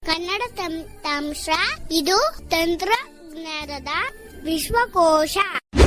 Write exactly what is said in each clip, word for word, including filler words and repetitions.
ಕನ್ನಡ ತಂತ್ರಾಂಶ ಇದು ತಂತ್ರಜ್ಞಾನದ ವಿಶ್ವಕೋಶ.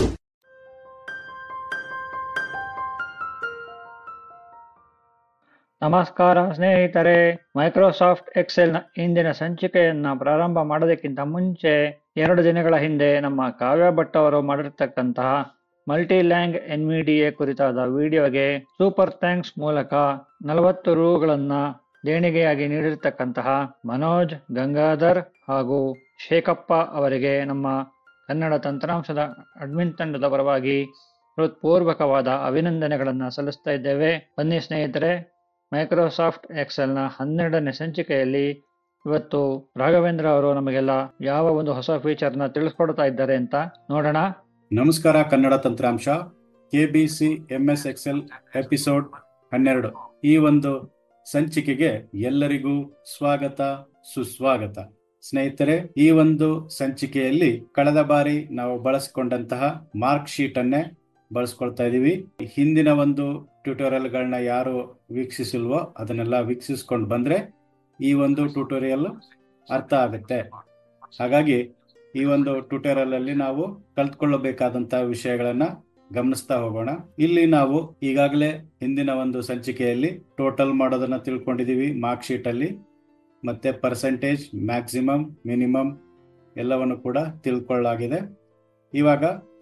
ನಮಸ್ಕಾರ ಸ್ನೇಹಿತರೆ, ಮೈಕ್ರೋಸಾಫ್ಟ್ ಎಕ್ಸೆಲ್ ನ ಇಂದಿನ ಸಂಚಿಕೆಯನ್ನ ಪ್ರಾರಂಭ ಮಾಡೋದಕ್ಕಿಂತ ಮುಂಚೆ ಎರಡು ದಿನಗಳ ಹಿಂದೆ ನಮ್ಮ ಕಾವ್ಯ ಭಟ್ ಅವರು ಮಾಡಿರ್ತಕ್ಕಂತಹ multilang N V D A ಕುರಿತಾದ ವಿಡಿಯೋಗೆ ಸೂಪರ್ ಥ್ಯಾಂಕ್ಸ್ ಮೂಲಕ ನಲವತ್ತು ರೂಗಳನ್ನ ದೇಣಿಗೆಯಾಗಿ ನೀಡಿರ್ತಕ್ಕಂತಹ ಮನೋಜ್, ಗಂಗಾಧರ್ ಹಾಗೂ ಶೇಖಪ್ಪ ಅವರಿಗೆ ನಮ್ಮ ಕನ್ನಡ ತಂತ್ರಾಂಶದ ಅಡ್ಮಿನ್ ತಂಡದ ಪರವಾಗಿ ಹೃತ್ಪೂರ್ವಕವಾದ ಅಭಿನಂದನೆಗಳನ್ನ ಸಲ್ಲಿಸ್ತಾ ಇದ್ದೇವೆ. ಬನ್ನಿ ಸ್ನೇಹಿತರೆ, ಮೈಕ್ರೋಸಾಫ್ಟ್ ಎಕ್ಸೆಲ್ ನ ಹನ್ನೆರಡನೇ ಸಂಚಿಕೆಯಲ್ಲಿ ಇವತ್ತು ರಾಘವೇಂದ್ರ ಅವರು ನಮಗೆಲ್ಲ ಯಾವ ಒಂದು ಹೊಸ ಫೀಚರ್ ನ ತಿಳಿಸ್ಕೊಡ್ತಾ ಇದ್ದಾರೆ ಅಂತ ನೋಡೋಣ. ನಮಸ್ಕಾರ. ಕನ್ನಡ ತಂತ್ರಾಂಶ K B C M S Excel episode ಹನ್ನೆರಡು ಈ ಒಂದು ಸಂಚಿಕೆಗೆ ಎಲ್ಲರಿಗೂ ಸ್ವಾಗತ, ಸುಸ್ವಾಗತ. ಸ್ನೇಹಿತರೆ, ಈ ಒಂದು ಸಂಚಿಕೆಯಲ್ಲಿ ಕಳೆದ ಬಾರಿ ನಾವು ಬಳಸಿಕೊಂಡಂತಹ ಮಾರ್ಕ್ ಶೀಟ್ ಅನ್ನೇ ಬಳಸ್ಕೊಳ್ತಾ ಇದೀವಿ. ಹಿಂದಿನ ಒಂದು ಟ್ಯುಟೋರಿಯಲ್ ಗಳನ್ನ ಯಾರು ವೀಕ್ಷಿಸಿಲ್ವೋ ಅದನ್ನೆಲ್ಲ ವೀಕ್ಷಿಸ್ಕೊಂಡು ಬಂದ್ರೆ ಈ ಒಂದು ಟ್ಯುಟೋರಿಯಲ್ ಅರ್ಥ ಆಗುತ್ತೆ. ಹಾಗಾಗಿ ಈ ಒಂದು ಟ್ಯುಟೋರಿಯಲ್ ಅಲ್ಲಿ ನಾವು ಕಲ್ತ್ಕೊಳ್ಳಬೇಕಾದಂತಹ ವಿಷಯಗಳನ್ನ ಗಮನಿಸ್ತಾ ಹೋಗೋಣ. ಇಲ್ಲಿ ನಾವು ಈಗಾಗಲೇ ಹಿಂದಿನ ಒಂದು ಸಂಚಿಕೆಯಲ್ಲಿ ಟೋಟಲ್ ಮಾಡೋದನ್ನ ತಿಳ್ಕೊಂಡಿದೀವಿ ಮಾರ್ಕ್ ಶೀಟ್ ಅಲ್ಲಿ, ಮತ್ತೆ ಪರ್ಸೆಂಟೇಜ್, ಮ್ಯಾಕ್ಸಿಮಮ್, ಮಿನಿಮಮ್ ಎಲ್ಲವನ್ನು ಕೂಡ ತಿಳ್ಕೊಳ್ಳಾಗಿದೆ. ಇವಾಗ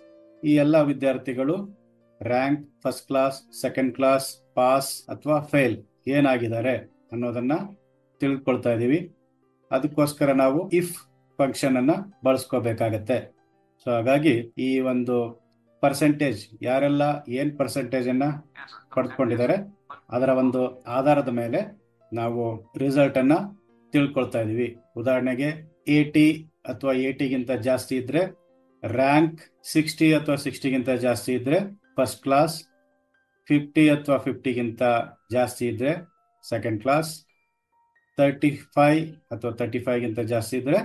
ಈ ಎಲ್ಲ ವಿದ್ಯಾರ್ಥಿಗಳು rank, first class, second class, pass ಅಥವಾ ಫೇಲ್ ಏನಾಗಿದ್ದಾರೆ ಅನ್ನೋದನ್ನ ತಿಳ್ಕೊಳ್ತಾ ಇದೀವಿ. ಅದಕ್ಕೋಸ್ಕರ ನಾವು ಇಫ್ ಫಂಕ್ಷನ್ ಅನ್ನ ಬಳಸ್ಕೋಬೇಕಾಗತ್ತೆ. ಸೊ ಹಾಗಾಗಿ ಈ ಒಂದು ಪರ್ಸೆಂಟೇಜ್ ಯಾರೆಲ್ಲ ಏನ್ ಪರ್ಸೆಂಟೇಜ್ ಅನ್ನ ಪಡೆದುಕೊಂಡಿದ್ದಾರೆ ಅದರ ಒಂದು ಆಧಾರದ ಮೇಲೆ ನಾವು ರಿಸಲ್ಟ್ ಅನ್ನ ತಿಳ್ಕೊಳ್ತಾ ಇದೀವಿ. ಉದಾಹರಣೆಗೆ ಏಟಿ ಅಥವಾ ಏಟಿಗಿಂತ ಜಾಸ್ತಿ ಇದ್ರೆ ರ್ಯಾಂಕ್, ಸಿಕ್ಸ್ಟಿ ಅಥವಾ ಸಿಕ್ಸ್ಟಿಗಿಂತ ಜಾಸ್ತಿ ಇದ್ರೆ ಫಸ್ಟ್ ಕ್ಲಾಸ್, ಫಿಫ್ಟಿ ಅಥವಾ ಫಿಫ್ಟಿಗಿಂತ ಜಾಸ್ತಿ ಇದ್ರೆ ಸೆಕೆಂಡ್ ಕ್ಲಾಸ್, ತರ್ಟಿ ಫೈವ್ ಅಥವಾ ತರ್ಟಿ ಫೈವ್ ಗಿಂತ ಜಾಸ್ತಿ ಇದ್ರೆ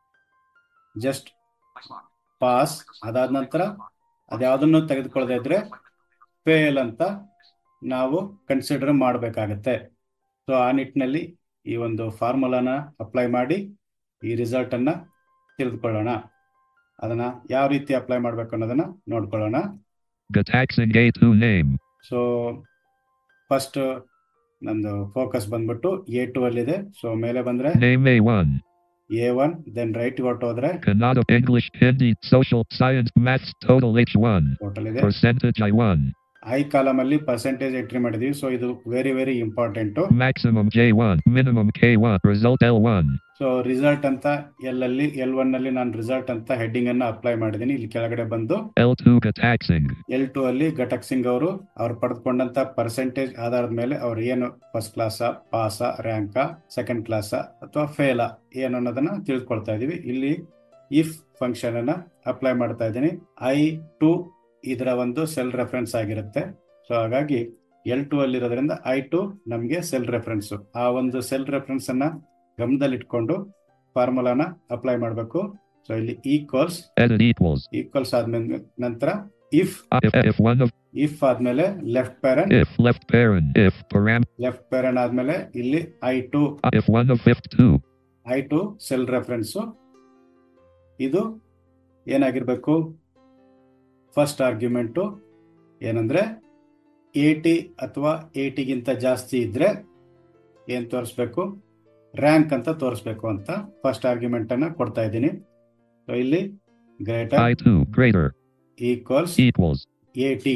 ಜಸ್ಟ್ ಪಾಸ್. ಅದಾದ ನಂತರ ಅದ್ಯಾವುದನ್ನು ತೆಗೆದುಕೊಳ್ಳದೆ ಇದ್ರೆ ಫೇಲ್ ಅಂತ ನಾವು ಕನ್ಸಿಡರ್ ಮಾಡಬೇಕಾಗತ್ತೆ. ಸೊ ಆ ನಿಟ್ಟಿನಲ್ಲಿ ಈ ಒಂದು ಫಾರ್ಮುಲಾನ ಅಪ್ಲೈ ಮಾಡಿ ಈ ರಿಸಲ್ಟ್ ಅನ್ನ ತಿಳಿದುಕೊಳ್ಳೋಣ. ಅದನ್ನ ಯಾವ ರೀತಿ ಅಪ್ಲೈ ಮಾಡ್ಬೇಕು ಅನ್ನೋದನ್ನ ನೋಡ್ಕೊಳ್ಳೋಣ. ಸೊ ಫಸ್ಟ್ ನಮ್ದು ಫೋಕಸ್ ಬಂದ್ಬಿಟ್ಟು ಎ ಟು ಅಲ್ಲಿದೆ. ಸೊ ಮೇಲೆ ಬಂದ್ರೆ ಎ ಒನ್, ದೆನ್ ರೈಟ್ ಹೊರಟೋದ್ರೆ Kannada, English, Hindi, social science, maths total H one, total ಇದೆ. Percentage I one, I column ಅಲ್ಲಿ ಪರ್ಸೆಂಟೇಜ್ ಎಂಟ್ರಿ ಮಾಡಿದೀವಿ. ಸೊ ಇದು very very important. Maximum J one, minimum K one, result L one. So result ಅಂತ L ಅಲ್ಲಿ L one ಅಲ್ಲಿ ನಾನು result ಅಂತ heading ಅನ್ನ ಅಪ್ಲೈ ಮಾಡಿದೀನಿ. ಇಲ್ಲಿ ಕೆಳಗಡೆ ಬಂದು L two Ghatak Singh, L two ಅಲ್ಲಿ ಘಟಕ್ ಸಿಂಗ್ ಅವರು ಅವ್ರು ಪಡೆದುಕೊಂಡಂತ ಪರ್ಸೆಂಟೇಜ್ ಆಧಾರದ ಮೇಲೆ ಅವ್ರು ಏನು ಫಸ್ಟ್ ಕ್ಲಾಸ, ಪಾಸ, ರ್ಯಾಂಕ, ಸೆಕೆಂಡ್ ಕ್ಲಾಸ ಅಥವಾ ಫೇಲ ಏನು ಅನ್ನೋದನ್ನ ತಿಳ್ಕೊಳ್ತಾ ಇದೀವಿ. ಇಲ್ಲಿ ಇಫ್ ಫಂಕ್ಷನ್ ಅನ್ನ ಅಪ್ಲೈ ಮಾಡ್ತಾ ಇದ್ದೀನಿ. ಐ ಟು ಇದರ ಒಂದು ಸೆಲ್ ರೆಫರೆನ್ಸ್ ಆಗಿರುತ್ತೆ. ಸೊ ಹಾಗಾಗಿ ಎಲ್ ಟು ಅಲ್ಲಿ ಇರೋದ್ರಿಂದ ಐ ಟು ನಮ್ಗೆ ಸೆಲ್ ರೆಫರೆನ್ಸ್. ಆ ಒಂದು ಸೆಲ್ ರೆಫರೆನ್ಸ್ ಅನ್ನ ಗಮನದಲ್ಲಿಟ್ಕೊಂಡು ಫಾರ್ಮುಲಾನ ಅಪ್ಲೈ ಮಾಡಬೇಕು. ಸೊ ಇಲ್ಲಿ ಈಕ್ವಲ್ಸ್ ಈಕ್ವಲ್ಸ್ ಆದ್ಮೇಲೆ ನಂತರ ಇಫ್ ಇಫ್ ಆದ್ಮೇಲೆ left paren left paren left paren ಆದ್ಮೇಲೆ ಇಲ್ಲಿ I two I two cell reference. ಇದು ಏನಾಗಿರ್ಬೇಕು, ಫಸ್ಟ್ ಆರ್ಗ್ಯುಮೆಂಟು ಏನಂದ್ರೆ ಏಟಿ ಅಥವಾ ಏಟಿಗಿಂತ ಜಾಸ್ತಿ ಇದ್ರೆ ಏನ್ ತೋರಿಸ್ಬೇಕು, ರ್ಯಾಂಕ್ ಅಂತ ತೋರಿಸ್ಬೇಕು ಅಂತ ಫಸ್ಟ್ ಆರ್ಗ್ಯುಮೆಂಟ್ ಅನ್ನ ಕೊಡ್ತಾ ಇದ್ದೀನಿ. ಸೊ ಇಲ್ಲಿ ಗ್ರೇಟರ್ ಈಕ್ವಲ್ಸ್ ಏಟಿ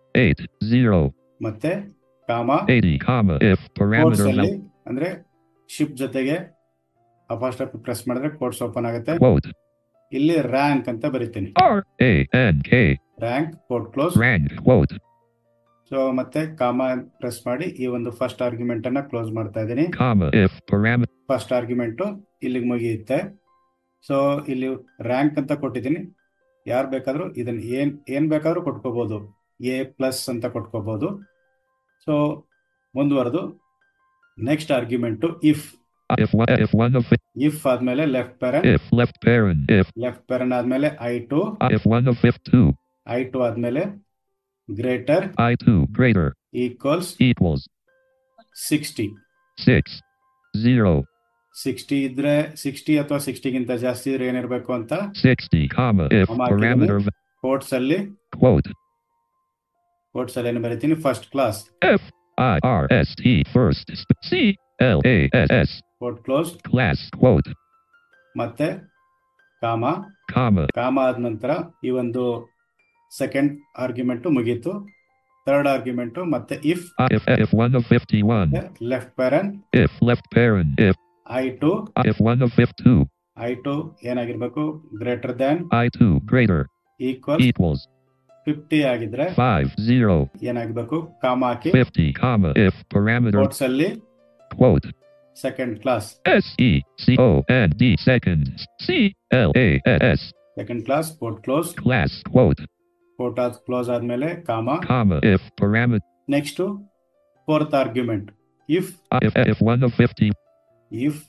ಮತ್ತೆ ಕಾಮಾ ಕೋಟ್ಸ್ ಅಲ್ಲಿ ಅಂದ್ರೆ ಶಿಪ್ ಜೊತೆಗೆ ಅಪಾಸ್ಟ್ರಫಿ ಪ್ರೆಸ್ ಮಾಡಿದ್ರೆ ಕೋಟ್ಸ್ ಓಪನ್ ಆಗುತ್ತೆ. ಇಲ್ಲಿ ರ್ಯಾಂಕ್ ಅಂತ ಬರೀತೀನಿ, ರ್ಯಾಂಕ್ ಕೋಟ್ ಕ್ಲೋಸ್. ಸೊ ಮತ್ತೆ ಕಾಮ ಪ್ರೆಸ್ ಮಾಡಿ ಈ ಒಂದು ಫಸ್ಟ್ ಆರ್ಗ್ಯುಮೆಂಟ್ ಅನ್ನ ಕ್ಲೋಸ್ ಮಾಡ್ತಾ ಇದ್ದೀನಿ. ಫಸ್ಟ್ ಆರ್ಗ್ಯುಮೆಂಟ್ ಇಲ್ಲಿಗೆ ಮುಗಿಯುತ್ತೆ. ಸೊ ಇಲ್ಲಿ ರ್ಯಾಂಕ್ ಅಂತ ಕೊಟ್ಟಿದ್ದೀನಿ. ಯಾರು ಬೇಕಾದ್ರೂ ಇದನ್ನ ಏನ್ ಏನ್ ಬೇಕಾದ್ರೂ ಕೊಟ್ಕೋಬಹುದು, ಎ ಪ್ಲಸ್ ಅಂತ ಕೊಟ್ಕೋಬಹುದು. ಸೊ ಮುಂದುವರೆದು ನೆಕ್ಸ್ಟ್ ಆರ್ಗ್ಯುಮೆಂಟ್ ಇಫ್ ಇಫ್ ಆದ್ಮೇಲೆ ಲೆಫ್ಟ್ ಪ್ಯಾರನ್ ಲೆಫ್ಟ್ ಪ್ಯಾರನ್ ಆದ್ಮೇಲೆ ಐ ಟು ಐ ಟು ಆದ್ಮೇಲೆ greater I two greater equals equals sixty six zero sixty ಇದ್ರೆ ಸಿಕ್ಸ್ಟಿ ಅಥವಾ ಸಿಕ್ಸ್ಟಿಗಿಂತ ಜಾಸ್ತಿ ಇದ್ರೆ ಏನಿರಬೇಕು ಅಂತ sixty, comma, if ನಮ್ಮ ಹಾಕಿದ್ದೀನಿ. parameter va- ಕೋಟ್ಸ್ ಅಲ್ಲಿ quote, ಕೋಟ್ಸ್ ಅಲ್ಲಿ ಏನು ಬರೀತೀನಿ, first class F I R S T first, sp- C L A S S, quote close, class, quote, ಮತ್ತೆ ಕಾಮ comma, ಕಾಮ ಆದ ನಂತರ ಈ ಒಂದು ಸೆಕೆಂಡ್ ಆರ್ಗ್ಯುಮೆಂಟ್ ಮುಗೀತು. ಥರ್ಡ್ ಆರ್ಗ್ಯುಮೆಂಟ್ ಮತ್ತೆ if I- if if one of fifty-one, left paren if left parent, if I two I- if one of fifty-two, I two ಏನಾಗಿರ್ಬೇಕು, greater than I two greater equal equals fifty ಆಗಿದ್ರೆ five zero ಏನಾಗಬೇಕು, comma ಹಾಕಿ fifty, comma, if parameter quotes ಅಲ್ಲಿ quote, second class S E C O N D second, C L A S S, second class quote close, class, quote, quote ಆದ್ close ಆದ್ಮೇಲೆ comma. comma, if parameter next fourth argument if I- if if one of fifty, if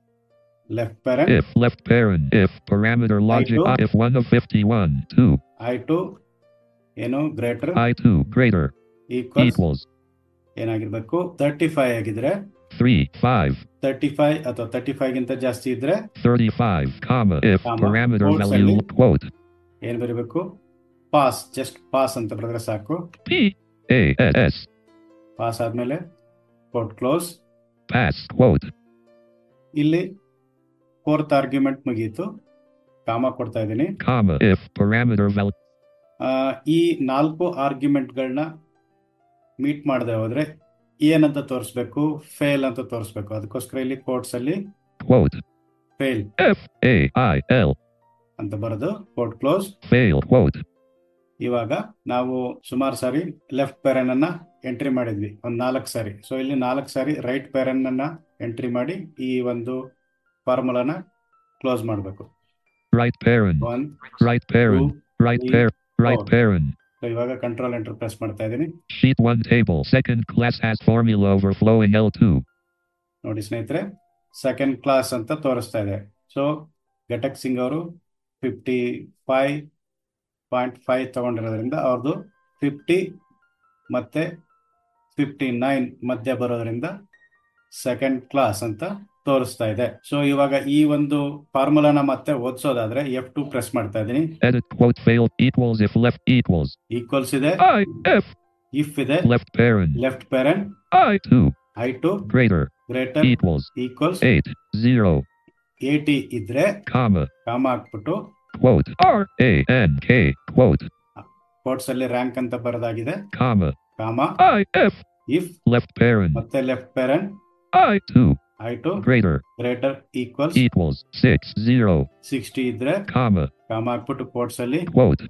left paren if left parent, if parameter logic, two. I- if one of fifty-one, two, I two ಏನು greater I two greater equal equals ಏನಾಗಿರ್ಬೇಕು, thirty five ಆಗಿದ್ರೆ three, five, thirty five ಅಥವಾ thirty five ಗಿಂತ ಜಾಸ್ತಿ ಇದ್ರೆ thirty-five, comma, if Comma, parameter quotes value, ಅಲ್ಲಿ. quote, ಏನ್ ಬರೀಬೇಕು, ಪಾಸ್, ಜಸ್ಟ್ ಪಾಸ್ ಅಂತ ಬರೆದ್ರೆ ಸಾಕು. P A S S, pass ಆದ್ಮೇಲೆ ಕೋಟ್ ಕ್ಲೋಸ್. pass, quote, ಇಲ್ಲಿ ಫೋರ್ತ್ ಆರ್ಗ್ಯುಮೆಂಟ್ ಮುಗೀತು, ಕಾಮ ಕೊಡ್ತಾ ಇದ್ದೀನಿ. comma, if parameter value, ಆ, ಈ ನಾಲ್ಕು ಆರ್ಗ್ಯುಮೆಂಟ್ಗಳನ್ನ ಮೀಟ್ ಮಾಡದೆ ಹೋದ್ರೆ ಏನಂತ ತೋರಿಸ್ಬೇಕು, ಫೇಲ್ ಅಂತ ತೋರಿಸ್ಬೇಕು. ಅದಕ್ಕೋಸ್ಕರ ಇಲ್ಲಿ ಕೋಟ್ಸ್ ಅಲ್ಲಿ quote, fail F A I L, ಅಂತ ಬರೆದು ಕೋಟ್ ಕ್ಲೋಸ್. fail, quote, ಇವಾಗ ನಾವು ಸುಮಾರು ಸಾರಿ ಲೆಫ್ಟ್ ಪ್ಯಾರನ್ ಅನ್ನ ಎಂಟ್ರಿ ಮಾಡಿದ್ವಿ, ಒಂದ್ ನಾಲ್ಕು ಸಾರಿ. ಸೊ ಇಲ್ಲಿ ನಾಲ್ಕು ಸಾರಿ ರೈಟ್ ಪ್ಯಾರನ್ ಅನ್ನ ಎಂಟ್ರಿ ಮಾಡಿ ಈ ಒಂದು ಫಾರ್ಮುಲಾನ ಕ್ಲೋಸ್ ಮಾಡಬೇಕು. right parent, one right parent, right three, parent, right four. parent. ಇವಾಗ ಕಂಟ್ರೋಲ್ ಎಂಟರ್ ಪ್ರೆಸ್ ಮಾಡ್ತಾ ಇದ್ದೀನಿ. Sheet one table, second class has formula overflowing L two. ನೋಡಿ ಸ್ನೇಹಿತರೆ, ಸೆಕೆಂಡ್ ಕ್ಲಾಸ್ ಅಂತ ತೋರಿಸ್ತಾ ಇದೆ. ಸೊ ಘಟಕ್ ಸಿಂಗ್ ಅವರು ಫಿಫ್ಟಿ ಫೈವ್ ಪಾಯಿಂಟ್ ಫೈವ್ ತಗೊಂಡಿರೋದ್ರಿಂದ ಅವ್ರದ್ದು ಫಿಫ್ಟಿ ಮತ್ತೆ ಫಿಫ್ಟಿ ನೈನ್ ಮಧ್ಯ ಬರೋದ್ರಿಂದ ಸೆಕೆಂಡ್ ಕ್ಲಾಸ್ ಅಂತ ತೋರಿಸ್ತಾ ಇದೆ. ಸೊ ಇವಾಗ ಈ ಒಂದು ಫಾರ್ಮುಲಾನ ಮತ್ತೆ ಓದಿಸೋದಾದ್ರೆ ಎಫ್ ಟು ಪ್ರೆಸ್ ಮಾಡ್ತಾ ಇದ್ದೀನಿ. Edit quote failed equals if left equals equals ಇದೆ, I F ಇಫ್ ಇದೆ, left parent left paren I two I two greater greater equals equals eight zero, eighty ಇದ್ರೆ comma, ಕಾಮ ಹಾಕ್ಬಿಟ್ಟು quote R A N K quote, quotes ಅಲ್ಲಿ rank ಅಂತ ಬರೋದಾಗಿದೆ, comma, comma I F if left parent ಮತ್ತೆ left paren I two I two greater greater equals equals six zero, sixty ಇದ್ರೆ comma, ಕಾಮ ಹಾಕ್ಬಿಟ್ಟು ಕೋಟ್ಸ್ ಅಲ್ಲಿ quote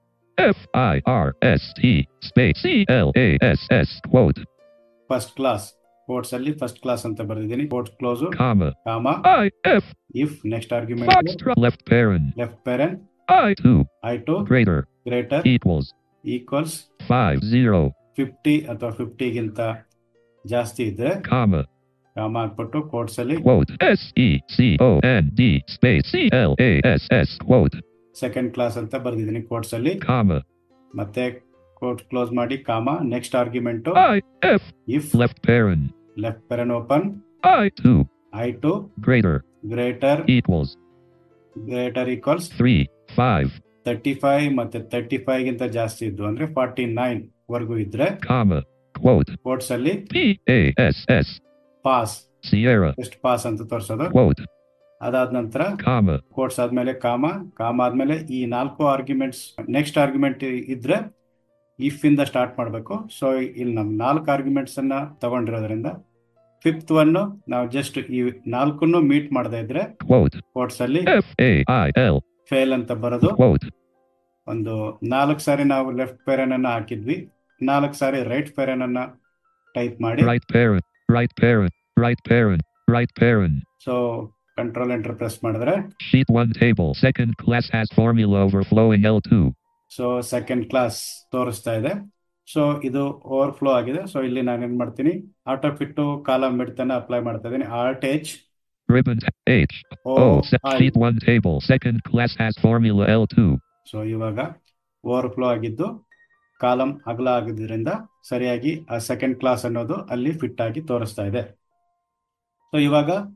F I R S T space C L A S S quote, first class, quotes ಅಲ್ಲಿ first class ಅಂತ ಬರೆದಿದ್ದೀನಿ, quote close, comma, comma I F if next argument foxtrot left parent left paren I two I two greater greater equals equals five zero, fifty ಅಥವಾ ಫಿಫ್ಟಿಗಿಂತ ಜಾಸ್ತಿ ಇದ್ರೆ comma, ಕಾಮ ಹಾಕ್ಬಿಟ್ಟು quotes ಅಲ್ಲಿ quote S E C O N D space C L A S S quote, second class ಅಂತ ಬರೆದಿದ್ದೀನಿ quotes ಅಲ್ಲಿ, comma, ಮತ್ತೆ ಕೋಟ್ ಕ್ಲೋಸ್ ಮಾಡಿ comma next argument I F if left parent left paren open I two I two greater greater equals greater equals three five, thirty five ಮತ್ತೆ thirty five ಗಿಂತ ಜಾಸ್ತಿ ಇದ್ದು ಅಂದ್ರೆ ಫಾರ್ಟಿ ನೈನ್ ವರ್ಗು ಇದ್ರೆ comma, quote quotes ಅಲ್ಲಿ P A S S pass, Sierra ಎಷ್ಟು pass ಅಂತ ತೋರಿಸೋದು. quote, ಅದಾದ ನಂತರ comma, ಕೋಟ್ಸ್ ಆದ್ಮೇಲೆ ಕಾಮ, ಕಾಮ ಆದ್ಮೇಲೆ ಈ ನಾಲ್ಕು ಆರ್ಗ್ಯುಮೆಂಟ್ಸ್ ನೆಕ್ಸ್ಟ್ ಆರ್ಗ್ಯುಮೆಂಟ್ ಇದ್ರೆ ಇಫ್ ಇಂದ ಸ್ಟಾರ್ಟ್ ಮಾಡಬೇಕು. ಸೊ ಇಲ್ಲಿ ನಮ್ ನಾಲ್ಕು ಆರ್ಗ್ಯುಮೆಂಟ್ಸ್ ಅನ್ನ ತಗೊಂಡಿರೋದ್ರಿಂದ ಫಿಫ್ತ್ ಒನ್ ನಾವು ಜಸ್ಟ್ ಈ ನಾಲ್ಕನ್ನು ಮೀಟ್ ಮಾಡದೇ ಇದ್ರೆ quote ಕೋಟ್ಸ್ ಅಲ್ಲಿ F A I L fail ಅಂತ ಬರೋದು. quote, ಒಂದು ನಾಲ್ಕು ಸಾರಿ ನಾವು ಲೆಫ್ಟ್ ಪ್ಯಾರನ್ ಅನ್ನ ಹಾಕಿದ್ವಿ, ನಾಲ್ಕು ಸಾರಿ ರೈಟ್ ಪ್ಯಾರನ್ ಅನ್ನ ಟೈಪ್ ಮಾಡಿ, right parent, right parent, right parent, right parent. So control enter press ಮಾಡಿದ್ರೆ Sheet one table, second class has formula overflowing L two. So second class ತೋರಿಸ್ತಾ ಇದೆ. ಸೊ ಇದು ಓವರ್ಫ್ಲೋ ಆಗಿದೆ. ಸೊ ಇಲ್ಲಿ ನಾನು ಏನ್ ಮಾಡ್ತೀನಿ, ಆಟೋ ಫಿಟ್ಟು ಕಾಲಮ್ ಬಿಡ್ತಾನೆ ಅಪ್ಲೈ ಮಾಡ್ತಾ ಇದ್ದೀನಿ. Alt H Ribbon H O O se- I. Sheet one table, second class has formula L two. So ಇವಾಗ ಓವರ್ಫ್ಲೋ ಆಗಿದ್ದು ಕಾಲಮ್ ಅಗಲ ಆಗಿದ್ದರಿಂದ ಸರಿಯಾಗಿ ಆ ಸೆಕೆಂಡ್ ಕ್ಲಾಸ್ ಅನ್ನೋದು ಅಲ್ಲಿ ಫಿಟ್ ಆಗಿ ತೋರಿಸ್ತಾ ಇದೆ. ಸೊ ಇವಾಗ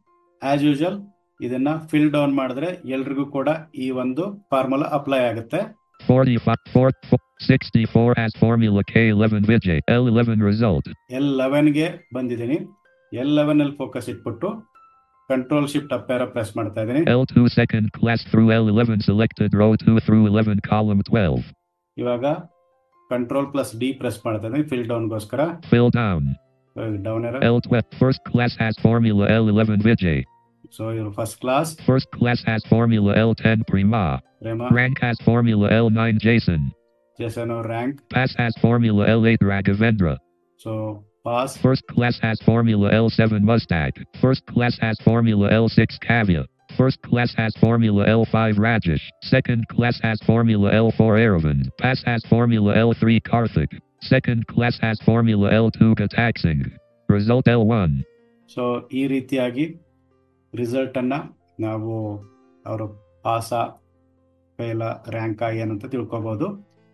ಆಸ್ ಯೂಶುವಲ್ ಇದನ್ನ ಫಿಲ್ ಡೌನ್ ಮಾಡಿದ್ರೆ ಎಲ್ರಿಗೂ ಕೂಡ ಈ ಒಂದು ಫಾರ್ಮುಲಾ ಅಪ್ಲೈ ಆಗುತ್ತೆ. forty-five, four, sixty-four as formula K eleven Vijay, L eleven result. L eleven ಗೆ ಬಂದಿದ್ದೀನಿ. ಎಲ್ ಲೆವೆನ್ ಅಲ್ಲಿ ಫೋಕಸ್ ಇಟ್ಬಿಟ್ಟು control shift up arrow press ಮಾಡ್ತಾ ಇದ್ದೀನಿ. L two second class through L eleven selected row two through eleven column twelve. ಇವಾಗ control plus D press ಮಾಡ್ತಾ ಇದ್ದೀನಿ fill down ಗೋಸ್ಕರ. Fill down. Down arrow. L twelve first class has formula L eleven Vijay. So ಇದು first class. First class has formula L ten Prima. Prima. Rank has formula L nine Jason. Jason rank. Pass has formula L eight Raghavendra. So pass. First class has formula L seven Mustang. First class has formula L six Kavya. First class has formula L five Rajesh. Second class has formula L four Aravind. Pass has formula L three Karthik. Second class has formula L two Gatak Singh. Result L one. So ಈ ರೀತಿಯಾಗಿ result ಅನ್ನ ನಾವು ಅವರು ಪಾಸ fail ರ್ಯಾಂಕ ಏನಂತ ತಿಳ್ಕೊಬಹುದು.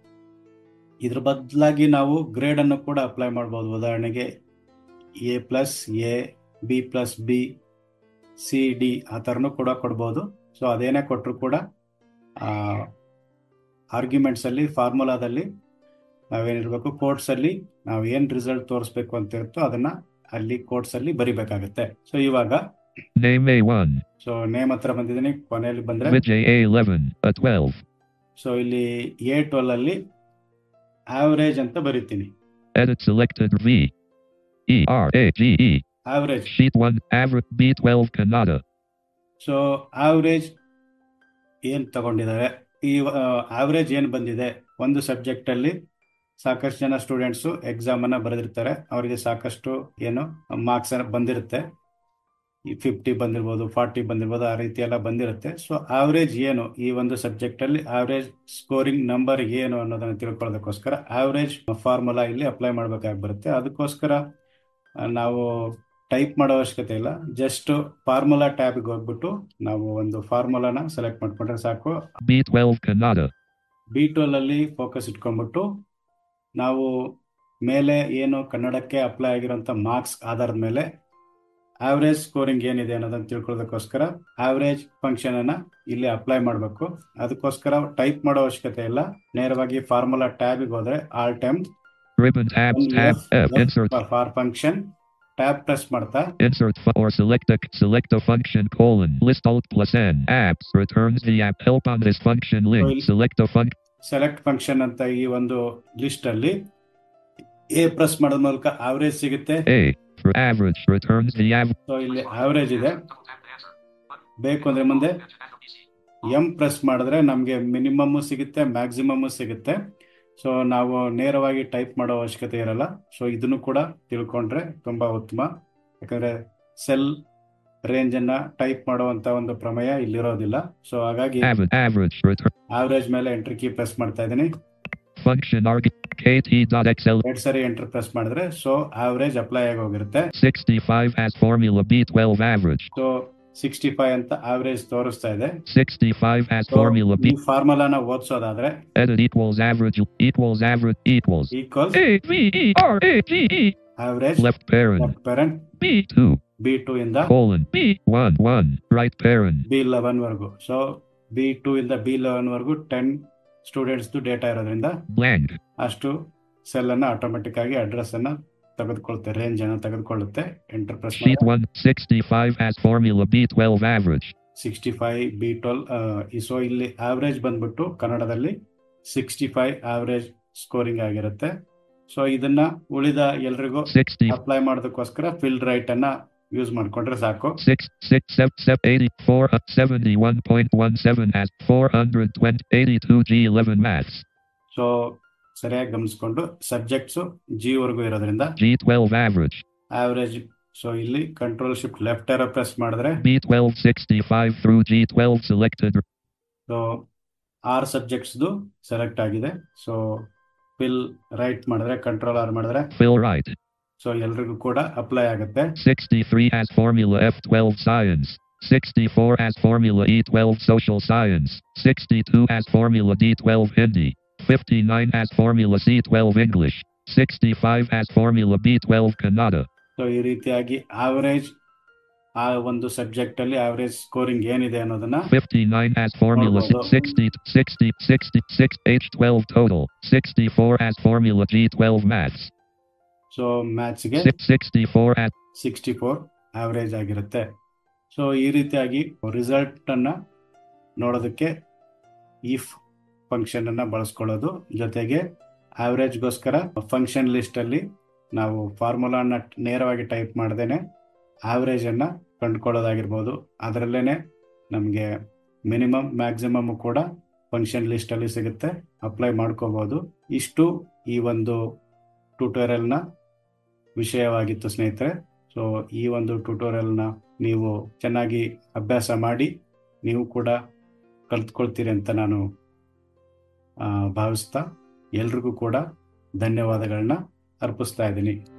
ಇದ್ರ ಬದಲಾಗಿ ನಾವು grade ಅನ್ನು ಕೂಡ ಅಪ್ಲೈ ಮಾಡ್ಬೋದು. ಉದಾಹರಣೆಗೆ A plus A, B plus B, C D ಆ ಥರನೂ ಕೂಡ ಕೊಡ್ಬೋದು. ಸೊ ಅದೇನೇ ಕೊಟ್ಟರು ಕೂಡ ಆರ್ಗ್ಯುಮೆಂಟ್ಸ್ ಅಲ್ಲಿ ಫಾರ್ಮುಲಾದಲ್ಲಿ ನಾವೇನಿರ್ಬೇಕು ಕೋಡ್ಸ್ ಅಲ್ಲಿ ನಾವು ಏನ್ ರಿಸಲ್ಟ್ ತೋರಿಸ್ಬೇಕು ಅಂತ ಇರುತ್ತೋ ಅದನ್ನ ಅಲ್ಲಿ ಕೋಡ್ಸ್ ಅಲ್ಲಿ ಬರಿಬೇಕಾಗತ್ತೆ. ಸೊ ಇವಾಗ Name A one. So name ಹತ್ರ ಬಂದಿದ್ದೀನಿ. ಕೊನೆಯಲ್ಲಿ ಬಂದ್ರೆ Vijay A eleven, A twelve. So ಇಲ್ಲಿ ಎ ಟ್ವೆಲ್ ಅಲ್ಲಿ ಆವರೇಜ್ ಅಂತ ಬರೀತೀನಿ. Edit selected V. E R A G E. Average. Sheet one, average B twelve Kannada. So average ಏನ್ ತಗೊಂಡಿದ್ದಾರೆ, ಈ ಆವರೇಜ್ ಏನ್ ಬಂದಿದೆ, ಒಂದು ಸಬ್ಜೆಕ್ಟ್ ಅಲ್ಲಿ ಸಾಕಷ್ಟು ಜನ ಸ್ಟೂಡೆಂಟ್ಸು ಎಕ್ಸಾಮ್ ಅನ್ನ ಬರೆದಿರ್ತಾರೆ. ಅವರಿಗೆ ಸಾಕಷ್ಟು ಏನು ಮಾರ್ಕ್ಸ್ ಬಂದಿರುತ್ತೆ. ಈ ಫಿಫ್ಟಿ ಬಂದಿರ್ಬೋದು, ಫಾರ್ಟಿ ಬಂದಿರ್ಬೋದು, ಆ ರೀತಿ ಎಲ್ಲ ಬಂದಿರುತ್ತೆ. ಸೊ ಆವರೇಜ್ ಏನು, ಈ ಒಂದು ಸಬ್ಜೆಕ್ಟ್ ಅಲ್ಲಿ ಆವರೇಜ್ ಸ್ಕೋರಿಂಗ್ ನಂಬರ್ ಏನು ಅನ್ನೋದನ್ನ ತಿಳ್ಕೊಳ್ಳೋದಕ್ಕೋಸ್ಕರ ಆವರೇಜ್ ಫಾರ್ಮುಲಾ ಇಲ್ಲಿ ಅಪ್ಲೈ ಮಾಡ್ಬೇಕಾಗಿ ಬರುತ್ತೆ. ಅದಕ್ಕೋಸ್ಕರ ನಾವು ಟೈಪ್ ಮಾಡೋ ಅವಶ್ಯಕತೆ ಇಲ್ಲ. ಜಸ್ಟ್ ಫಾರ್ಮುಲಾ ಟ್ಯಾಬ್ಗೆ ಹೋಗ್ಬಿಟ್ಟು ನಾವು ಒಂದು ಫಾರ್ಮುಲಾನ ಸೆಲೆಕ್ಟ್ ಮಾಡ್ಕೊಂಡ್ರೆ ಸಾಕು. B twelve Kannada. B twelve ಅಲ್ಲಿ ಫೋಕಸ್ ಇಟ್ಕೊಂಡ್ಬಿಟ್ಟು ನಾವು ಮೇಲೆ ಏನು ಕನ್ನಡಕ್ಕೆ ಅಪ್ಲೈ ಆಗಿರೋಂಥ ಮಾರ್ಕ್ಸ್ ಆಧಾರದ ಮೇಲೆ ಆವರೇಜ್ ಸ್ಕೋರಿಂಗ್ ಏನಿದೆ ಅನ್ನೋದನ್ನ ತಿಳ್ಕೊಳ್ಳೋದಕ್ಕೋಸ್ಕರ ಆವರೇಜ್ ಫಂಕ್ಷನ್ ಅನ್ನ ಇಲ್ಲಿ ಅಪ್ಲೈ ಮಾಡಬೇಕು. ಅದಕ್ಕೋಸ್ಕರ ಟೈಪ್ ಮಾಡೋ ಅವಶ್ಯಕತೆ ಇಲ್ಲ. ನೇರವಾಗಿ ಫಾರ್ಮುಲಾ ಟ್ಯಾಬ್ ಹೋದ್ರೆ all time Ribbon tabs tab F insert for function tab press ಮಾಡ್ತಾ insert or select a select a function colon list alt plus n apps returns the app help on this function link select a function select function ಅಂತ ಈ ಒಂದು list ಅಲ್ಲಿ A press ಮಾಡೋದ್ ಮೂಲಕ average ಸಿಗುತ್ತೆ. A for average returns the average. So ಇಲ್ಲಿ average ಇದೆ. ಬೇಕು ಅಂದ್ರೆ ಮುಂದೆ ಎಂ ಪ್ರೆಸ್ ಮಾಡಿದ್ರೆ ನಮ್ಗೆ ಮಿನಿಮಮ್ ಸಿಗುತ್ತೆ, ಮ್ಯಾಕ್ಸಿಮಮ್ ಸಿಗುತ್ತೆ. ಸೊ ನಾವು ನೇರವಾಗಿ ಟೈಪ್ ಮಾಡೋ ಅವಶ್ಯಕತೆ ಇರಲ್ಲ. ಸೊ ಇದನ್ನು ಕೂಡ ತಿಳ್ಕೊಂಡ್ರೆ ತುಂಬಾ ಉತ್ತಮ. ಯಾಕಂದ್ರೆ ಸೆಲ್ ರೇಂಜ್ ಅನ್ನ ಟೈಪ್ ಮಾಡುವಂತ ಒಂದು ಪ್ರಮೇಯ ಇಲ್ಲಿರೋದಿಲ್ಲ. ಸೊ ಹಾಗಾಗಿ ಆವರೇಜ್ ಮೇಲೆ ಎಂಟರ್ ಕೀ ಪ್ರೆಸ್ ಮಾಡ್ತಾ ಇದ್ದೀನಿ. ಫಂಕ್ಷನ್ kt.xl ಎರಡು ಸರಿ ಎಂಟರ್ ಪ್ರೆಸ್ ಮಾಡಿದ್ರೆ ಸೊ ಆವರೇಜ್ ಅಪ್ಲೈ ಆಗಿ ಹೋಗಿರುತ್ತೆ. sixty-five as formula B twelve average. So sixty five ಅಂತ ಆವರೇಜ್ ತೋರಿಸ್ತಾ ಇದೆ. sixty-five as formula B. ಫಾರ್ಮುಲಾನ ಓದಿಸೋದಾದ್ರೆ edit equals average equals average equals equals A V E R A G E average left parent left parent B two B two ಇಂದ colon B one one right parent B eleven ವರೆಗೂ. So B two ಇಂದ B eleven ವರೆಗೂ ten students data ಇರೋದ್ರಿಂದ blank ಅಷ್ಟು cell ಅನ್ನ automatic ಆಗಿ address ಅನ್ನ ತೆಗೆದುಕೊಳ್ಳುತ್ತೆ, ರೇಂಜ್ ಅನ್ನು ತೆಗೆದುಕೊಳ್ಳುತ್ತೆ. Enter press sheet one sixty-five as formula B twelve average sixty five B twelve. So ಇಲ್ಲಿ ಆವರೇಜ್ ಬಂದ್ಬಿಟ್ಟು ಕನ್ನಡದಲ್ಲಿ ಸಿಕ್ಸ್ಟಿ ಫೈವ್ ಆವರೇಜ್ ಸ್ಕೋರಿಂಗ್ ಆಗಿರುತ್ತೆ. ಸೊ ಇದನ್ನ ಉಳಿದ ಎಲ್ರಿಗೂ ಅಪ್ಲೈ ಮಾಡೋದಕ್ಕೋಸ್ಕರ ಫಿಲ್ ರೈಟ್ ಅನ್ನ ಯೂಸ್ ಮಾಡ್ಕೊಂಡ್ರೆ ಸಾಕು. six six seven seven eighty-four seventy-one point one seven as four hundred twenty eighty-two G eleven maths. So ಸರಿಯಾಗಿ ಗಮನಿಸ್ಕೊಂಡು ಸಬ್ಜೆಕ್ಟ್ಸ್ ಜಿ ವರೆಗೂ ಇರೋದ್ರಿಂದ G twelve average average. So ಇಲ್ಲಿ control shift left arrow press ಮಾಡಿದ್ರೆ B twelve sixty-five through G twelve selected. So ಆರ್ subjects select ಆಗಿದೆ. So fill right ಮಾಡಿದ್ರೆ control R ಮಾಡಿದ್ರೆ fill right. ಸೊ ಎಲ್ರಿಗೂ ಕೂಡ ಅಪ್ಲೈ ಆಗುತ್ತೆ. sixty-three as formula F twelve science. sixty-four as formula E twelve social science. sixty-two as formula D twelve Hindi. fifty-nine as formula C twelve English. sixty-five as formula B twelve Kannada. So ಈ ರೀತಿಯಾಗಿ average ಆ ಒಂದು subject ಅಲ್ಲಿ average scoring ಏನಿದೆ ಅನ್ನೋದನ್ನ fifty-nine as formula ನೋಡ್ಬೋದು. sixty, sixty, sixty-six, H twelve total, sixty-four as formula G twelve maths, so ಮ್ಯಾಥ್ಸ್ಗೆ Six- sixty-four as sixty four average ಆಗಿರುತ್ತೆ. ಸೊ ಈ ರೀತಿಯಾಗಿ ರಿಸಲ್ಟ್ ಅನ್ನ ನೋಡೋದಕ್ಕೆ ಇಫ್ ಫಂಕ್ಷನ್ ಅನ್ನ ಬಳಸ್ಕೊಳ್ಳೋದು, ಜೊತೆಗೆ ಆವರೇಜ್ಗೋಸ್ಕರ ಫಂಕ್ಷನ್ ಲಿಸ್ಟ್ ಅಲ್ಲಿ ನಾವು ಫಾರ್ಮುಲಾನ ನೇರವಾಗಿ ಟೈಪ್ ಮಾಡ್ದೇನೆ ಆವರೇಜ್ ಅನ್ನ ಕಂಡುಕೊಳ್ಳೋದಾಗಿರ್ಬೋದು. ಅದರಲ್ಲೇನೆ ನಮಗೆ ಮಿನಿಮಮ್ ಮ್ಯಾಕ್ಸಿಮಮ್ ಕೂಡ ಫಂಕ್ಷನ್ ಲಿಸ್ಟ್ ಅಲ್ಲಿ ಸಿಗುತ್ತೆ, ಅಪ್ಲೈ ಮಾಡ್ಕೋಬಹುದು. ಇಷ್ಟು ಈ ಒಂದು ಟ್ಯುಟೋರಿಯಲ್ನ ವಿಷಯವಾಗಿತ್ತು ಸ್ನೇಹಿತರೆ. ಸೊ ಈ ಒಂದು ಟ್ಯುಟೋರಿಯಲ್ನ ನೀವು ಚೆನ್ನಾಗಿ ಅಭ್ಯಾಸ ಮಾಡಿ ನೀವು ಕೂಡ ಕಲ್ತ್ಕೊಳ್ತೀರಿ ಅಂತ ನಾನು ಆ, ಭಾವಿಸ್ತಾ ಎಲ್ರಿಗೂ ಕೂಡ ಧನ್ಯವಾದಗಳನ್ನ ಅರ್ಪಿಸ್ತಾ ಇದ್ದೀನಿ.